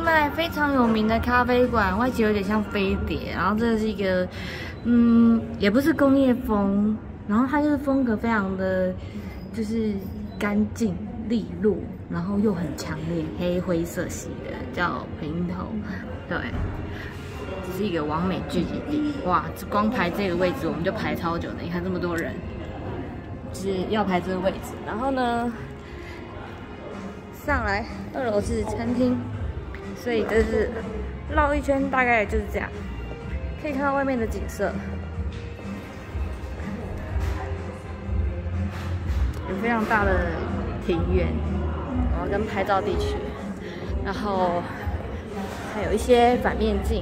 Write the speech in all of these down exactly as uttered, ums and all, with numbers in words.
麦非常有名的咖啡馆，外形有点像飞碟，然后这是一个，嗯，也不是工业风，然后它就是风格非常的，就是干净利落，然后又很强烈黑灰色系的，叫平头，对。 是一个完美聚集地，哇！光排这个位置我们就排超久的，你看这么多人，就是要排这个位置。然后呢，上来二楼是餐厅，所以这是绕一圈，大概就是这样，可以看到外面的景色，有非常大的庭院，然后跟拍照地区，然后还有一些反面镜。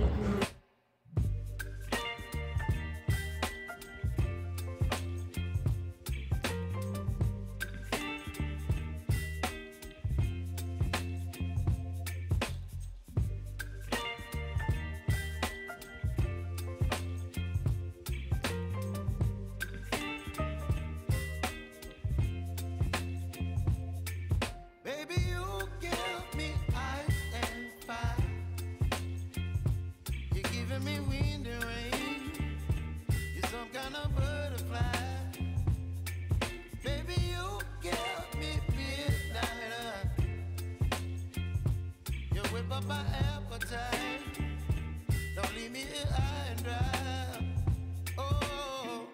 My appetite. Don't leave me here high and dry. Oh,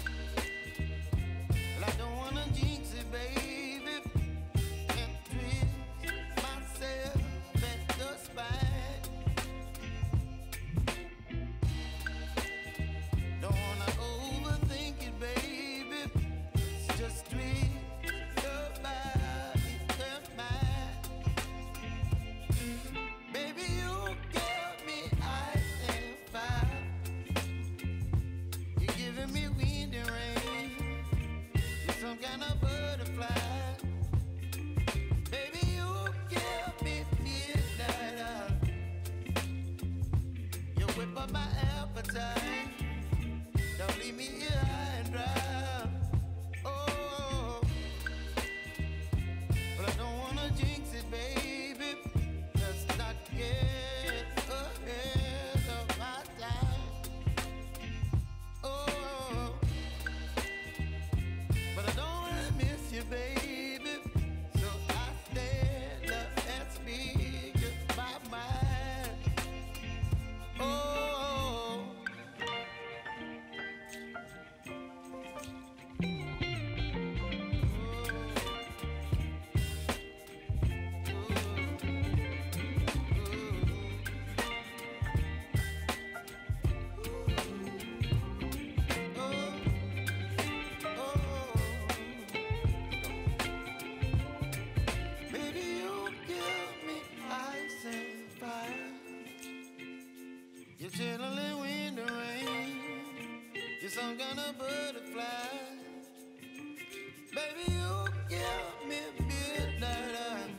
well, I don't wanna jinx it, baby, and twist myself at the spine. Don't wanna overthink it, baby. It's just twist your body and mine. Baby, you give me ice and fire. You're giving me wind and rain. You're some kind of butterfly. Baby, you give me midnight. You whip up my appetite. Don't leave me here high and dry. Oh, but I don't wanna jinx it, baby. Let's not get ahead of my time. Oh, but I don't wanna miss you, baby. So I stand up and speak just my mind. Oh. You're chilling wind and rain. You're some kind of butterfly. Baby, you give me midnight.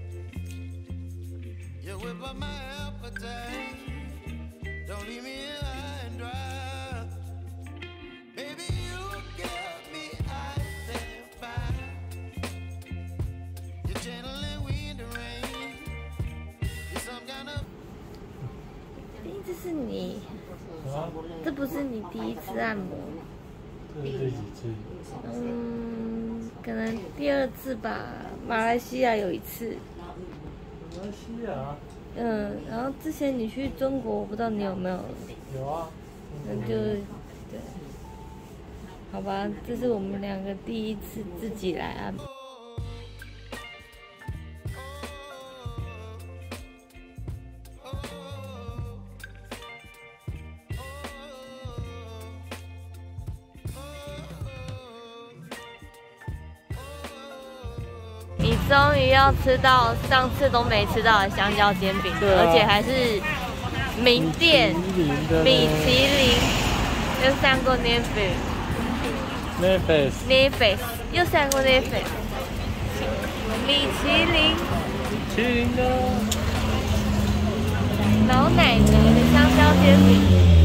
You whip up my appetite. Don't leave me here high and dry. Baby, you give me ice and fire. You're channeling wind and rain. You're some kind of. 这是你，这不是你第一次按摩， 这是第几次？ 嗯，可能第二次吧。马来西亚有一次。 马来西亚？ 嗯，然后之前你去中国，我不知道你有没有。 有啊。 那就对，好吧，这是我们两个第一次自己来按摩。 你终于要吃到上次都没吃到的香蕉煎饼，啊、而且还是名店米其林，又上过 Netflix，Netflix， 又上过 Netflix， 米其林， 米其林的老奶奶的香蕉煎饼。